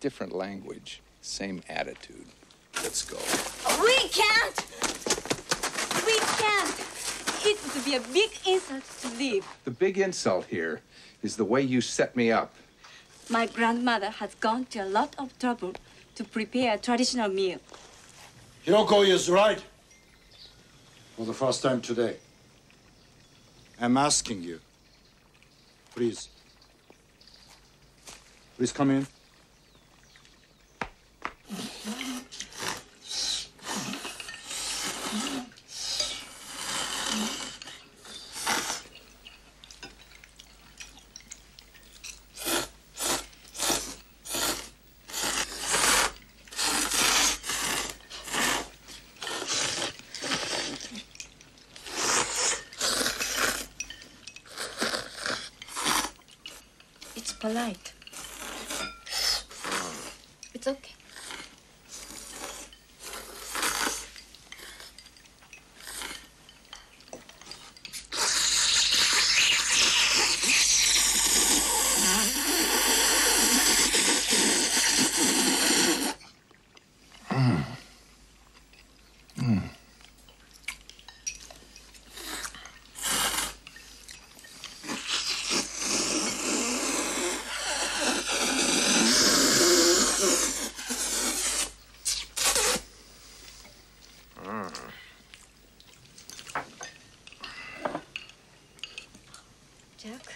Different language, same attitude. Let's go. We can't! We can't! It would be a big insult to leave. The big insult here is the way you set me up. My grandmother has gone to a lot of trouble to prepare a traditional meal. Hiroko is right. For the first time today. I'm asking you. Please. Please come in. It's polite. It's okay. Jack?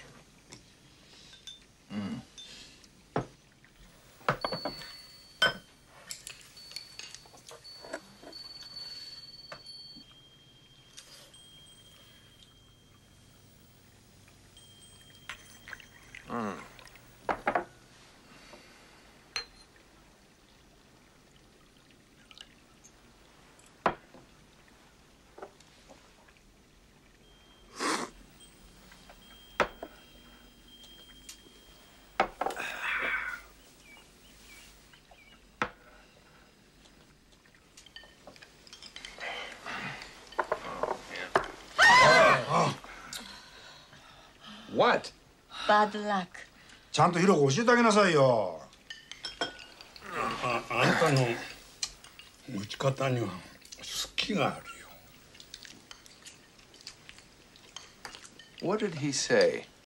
What? Bad luck. ちゃんとヒロコ教えてあげなさいよ。 あんたの打ち方には好きがあるよ。 What did he say?